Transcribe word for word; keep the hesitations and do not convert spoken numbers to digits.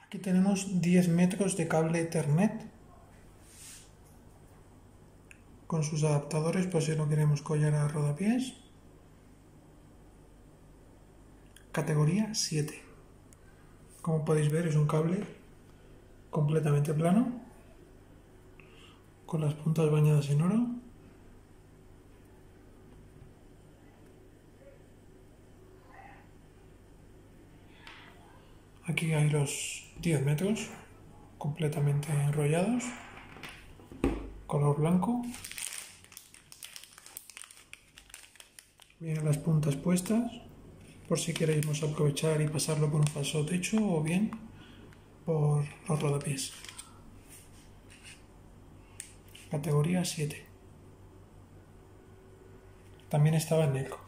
Aquí tenemos diez metros de cable Ethernet con sus adaptadores por si lo queremos collar a rodapiés. Categoría siete. Como podéis ver, es un cable completamente plano, con las puntas bañadas en oro. Aquí hay los diez metros completamente enrollados, color blanco. Vienen las puntas puestas por si queréis aprovechar y pasarlo por un falso techo o bien por los rodapiés. Categoría siete. También estaba en negro.